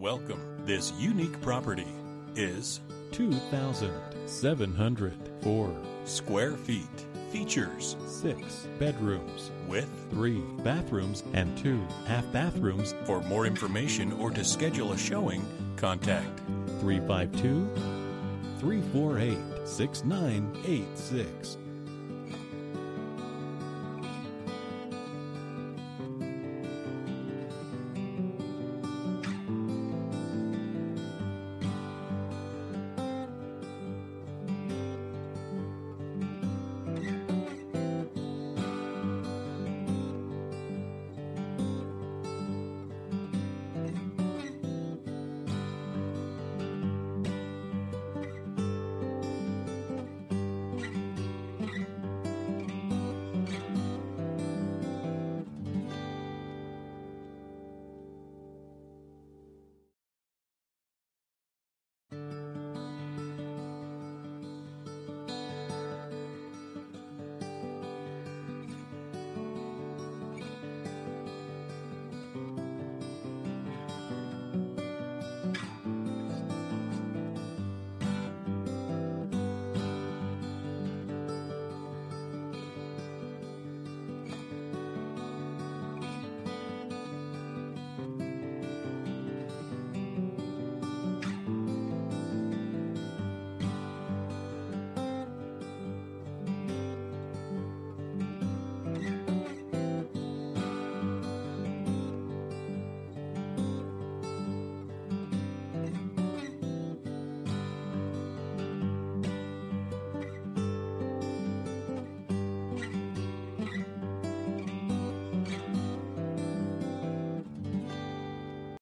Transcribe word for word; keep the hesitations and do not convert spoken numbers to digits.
Welcome. This unique property is two thousand seven hundred four square feet. Features six bedrooms with three bathrooms and two half bathrooms. For more information or to schedule a showing, contact three five two, three four eight, six nine eight six.